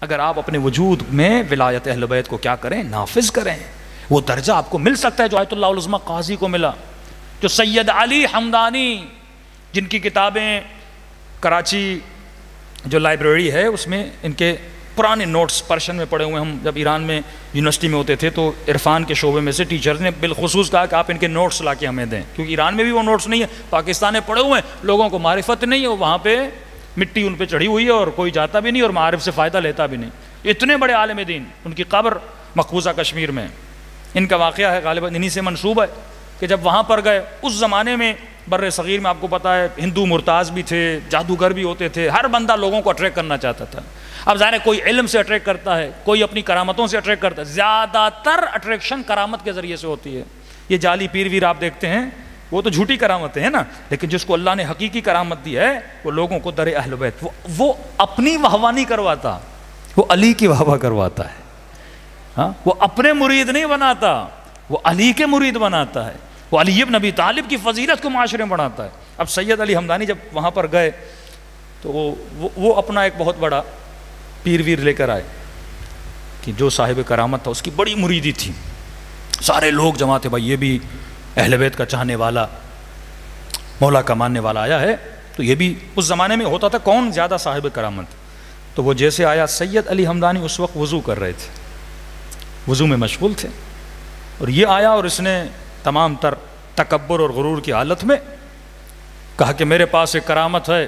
अगर आप अपने वजूद में विलायत अहल बैत को क्या करें, नाफिज करें, वो दर्जा आपको मिल सकता है जो आयतुल्लाह उल उज़्मा काजी को मिला, जो सैयद अली हमदानी जिनकी किताबें कराची जो लाइब्रेरी है उसमें इनके पुराने नोट्स पर्शियन में पढ़े हुए। हम जब ईरान में यूनिवर्सिटी में होते थे तो इरफान के शोबे में से टीचर ने बिलखुसूस कहा कि आप इनके नोट्स ला के हमें दें, क्योंकि ईरान में भी वो नोट्स नहीं है, पाकिस्तान में पढ़े हुए हैं, लोगों को मारिफत नहीं है, वहाँ पे मिट्टी उन पर चढ़ी हुई है और कोई जाता भी नहीं और मारिफ से फ़ायदा लेता भी नहीं। इतने बड़े आलिम दीन, उनकी कब्र मकबूजा कश्मीर में, इनका वाक़या है, गालिबन इन्हीं से मनसूब है कि जब वहाँ पर गए, उस ज़माने में बर्रे सग़ीर में आपको पता है हिंदू मुर्ताज़ भी थे, जादूगर भी होते थे, हर बंदा लोगों को अट्रैक्ट करना चाहता था। अब ज़ाहिर है कोई इल्म से अट्रैक्ट करता है, कोई अपनी करामतों से अट्रैक्ट करता है, ज़्यादातर अट्रैक्शन करामत के ज़रिए से होती है। ये जाली पीर वीर आप देखते हैं वो तो झूठी करामतें हैं ना, लेकिन जिसको अल्लाह ने हकीकी करामत दी है वो लोगों को दर अहल बैत, वो अपनी वाहवा नहीं करवाता, वो अली की वाहवा करवाता है। हाँ, वो अपने मुरीद नहीं बनाता, वो अली के मुरीद बनाता है, वो अली इब्न अबी तालिब की फजीलत को माशरे में बढ़ाता है। अब सैयद अली हमदानी जब वहाँ पर गए तो वो अपना एक बहुत बड़ा पीर वीर लेकर आए कि जो साहिब करामत था उसकी बड़ी मुरीदी थी, सारे लोग जमा थे, भाई ये भी अहले बैत का चाहने वाला, मौला का मानने वाला आया है। तो ये भी उस ज़माने में होता था कौन ज़्यादा साहिब करामत। तो वो जैसे आया, सैयद अली हमदानी उस वक्त वज़ू कर रहे थे, वज़ू में मशगूल थे, और ये आया और इसने तमाम तर तकब्बुर और गुरूर की हालत में कहा कि मेरे पास एक करामत है।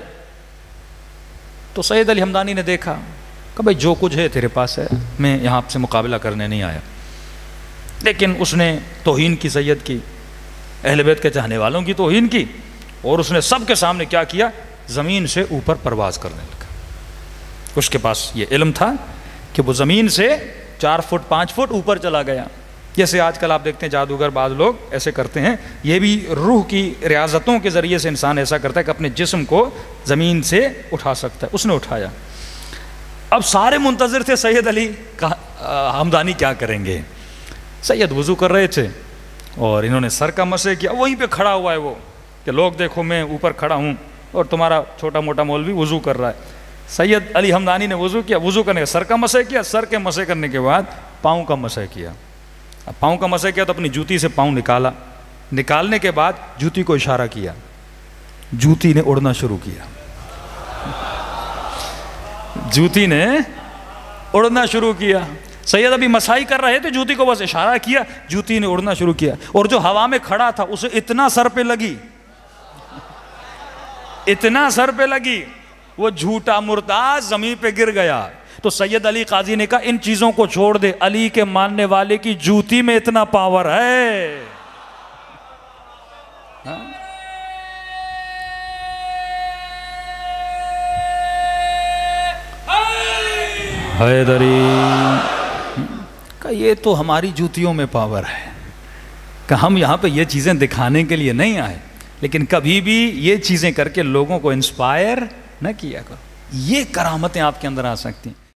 तो सैयद अली हमदानी ने देखा कि भाई जो कुछ है तेरे पास है, मैं यहाँ आपसे मुकाबला करने नहीं आया। लेकिन उसने तौहीन की सैयद की, अहले बैत के चाहने वालों की तौहीन की, और उसने सबके सामने क्या किया, ज़मीन से ऊपर परवाज़ करने लगा। उसके पास ये इल्म था कि वो ज़मीन से 4 फुट 5 फुट ऊपर चला गया। जैसे आजकल आप देखते हैं जादूगर बाज़ लोग ऐसे करते हैं, ये भी रूह की रियाजतों के ज़रिए से इंसान ऐसा करता है कि अपने जिस्म को ज़मीन से उठा सकता है। उसने उठाया। अब सारे मुंतज़िर थे सैयद अली हमदानी क्या करेंगे। सैयद वज़ू कर रहे थे और इन्होंने सर का मसे किया, वहीं पे खड़ा हुआ है वो कि लोग देखो मैं ऊपर खड़ा हूँ और तुम्हारा छोटा मोटा मौलवी वज़ू कर रहा है। सैयद अली हमदानी ने वज़ू किया, वज़ू करने के सर का मसे किया, सर के मसे करने के बाद पाँव का मसे किया। अब पाँव का मसे किया तो अपनी जूती से पाँव निकाला, निकालने के बाद जूती को इशारा किया, जूती ने उड़ना शुरू किया, जूती ने उड़ना शुरू किया। सैयद अभी मसाई कर रहे थे, जूती को बस इशारा किया, जूती ने उड़ना शुरू किया। और जो हवा में खड़ा था उसे इतना सर पे लगी, इतना सर पे लगी, वो झूठा मुर्ताज जमीन पे गिर गया। तो सैयद अली काजी ने कहा इन चीजों को छोड़ दे, अली के मानने वाले की जूती में इतना पावर है। हाँ? हैदरी का ये तो हमारी जूतियों में पावर है कि हम यहाँ पे ये चीज़ें दिखाने के लिए नहीं आए, लेकिन कभी भी ये चीज़ें करके लोगों को इंस्पायर न किया करो। ये करामतें आपके अंदर आ सकती हैं।